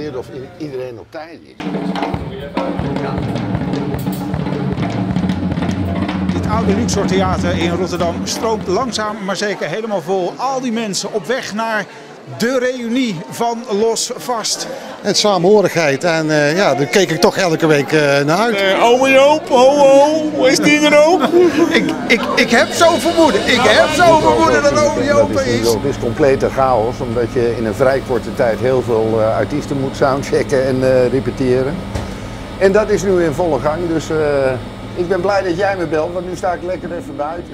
controleert of iedereen op tijd is. Ja. Dit oude Luxor Theater in Rotterdam stroomt langzaam maar zeker helemaal vol. Al die mensen op weg naar de reunie van Los Vast. En samenhorigheid en ja, daar keek ik toch elke week naar uit. Ome Joop, ho, is die er ook? Ik heb zo vermoeden, dat ome Joop er is. Het is complete chaos, omdat je in een vrij korte tijd heel veel artiesten moet soundchecken en repeteren. En dat is nu in volle gang, dus ik ben blij dat jij me belt, want nu sta ik lekker even buiten.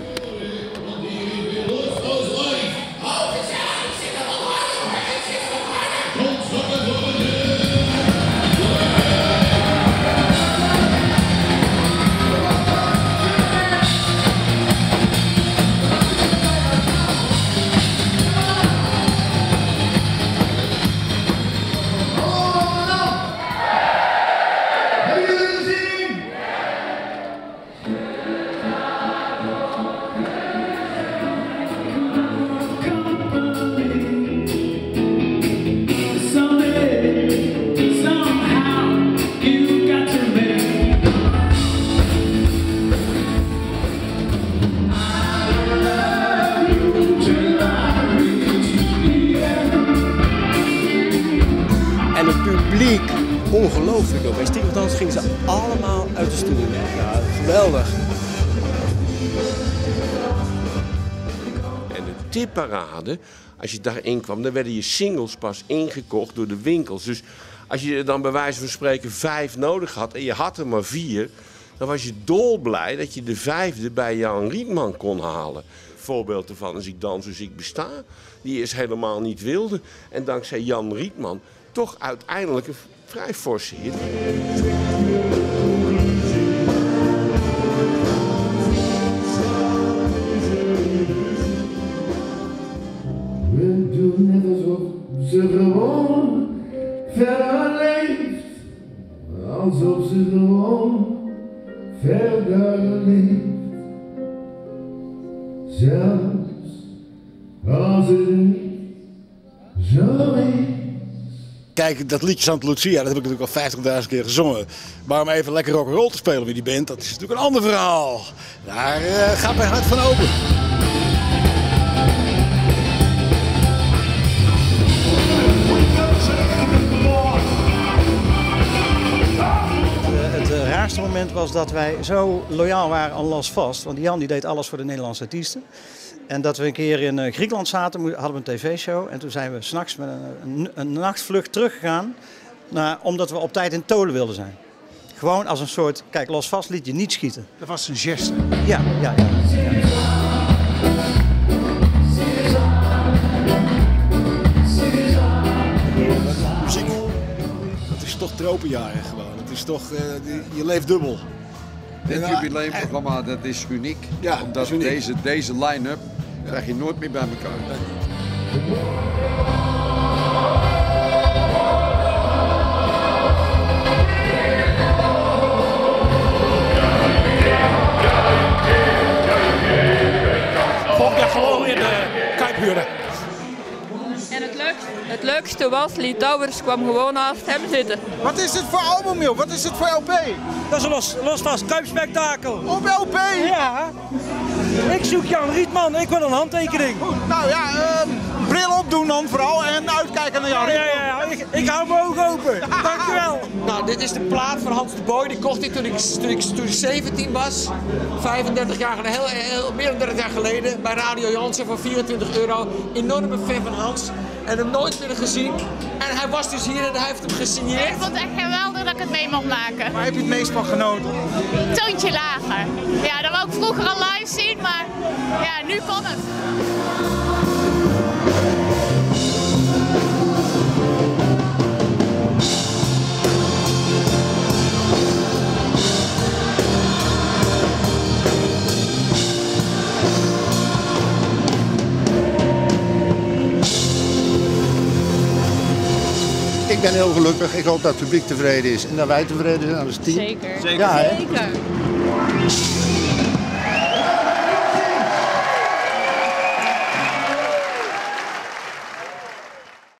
En het publiek, ongelooflijk ook. Bij Stiekerdans gingen ze allemaal uit de stoel. Ja, geweldig. En de tipparade, als je daarin kwam, dan werden je singles pas ingekocht door de winkels. Dus als je er dan bij wijze van spreken 5 nodig had en je had er maar 4, dan was je dolblij dat je de 5e bij Jan Rietman kon halen. Voorbeeld ervan is Ik dans dus ik besta, die is helemaal niet wilde. En dankzij Jan Rietman toch uiteindelijk een vrij forse hit. We doen net alsof ze gewoon verder leeft. Alsof ze gewoon verder leeft. Zelfs als het niet zo is. Kijk, dat liedje Santa Lucia, dat heb ik natuurlijk al 50.000 keer gezongen. Maar om even lekker rock'n'roll te spelen met die band, dat is natuurlijk een ander verhaal. Daar gaat mijn hart van open. Het raarste moment was dat wij zo loyaal waren aan Los Vast. Want Jan die deed alles voor de Nederlandse artiesten. En dat we een keer in Griekenland zaten, hadden we een tv-show. En toen zijn we 's nachts met een nachtvlucht teruggegaan. Omdat we op tijd in Tolen wilden zijn. Gewoon als een soort, kijk, Los Vast liet je niet schieten. Dat was een geste. Ja. Muziek, dat is toch tropenjaren gewoon. Het is toch, je leeft dubbel. Dit jubileumprogramma, dat is uniek. Ja, omdat is uniek. deze line-up krijg je nooit meer bij elkaar. Volgend jaar gewoon in de Kuip huren. En het leukste was, Lee Towers kwam gewoon naast hem zitten. Wat is dit voor album, joh? Wat is dit voor LP? Dat is een Los Vast Kuipspektakel. Op LP? Ja. Ik zoek Jan Rietman, ik wil een handtekening. Goed, nou ja, bril opdoen dan vooral en uitkijken naar Jan Rietman. Ja, ik hou mijn ogen open. Dankjewel. Nou, dit is de plaat van Hans de Boy. Die kocht ik toen ik 17 was. 35 jaar geleden, meer dan 30 jaar geleden. Bij Radio Jansen voor €24. Enorme fan van Hans. En hem nooit meer gezien. En hij was dus hier en hij heeft hem gesigneerd. Ik vond het echt geweldig dat ik het mee mocht maken. Waar heb je het meest van genoten? Toontje lager. Ja, dat wou ik vroeger al live zien, maar ja, nu kon het. Ik ben heel gelukkig. Ik hoop dat het publiek tevreden is en dat wij tevreden zijn als team. Zeker. Ja, hè? Zeker.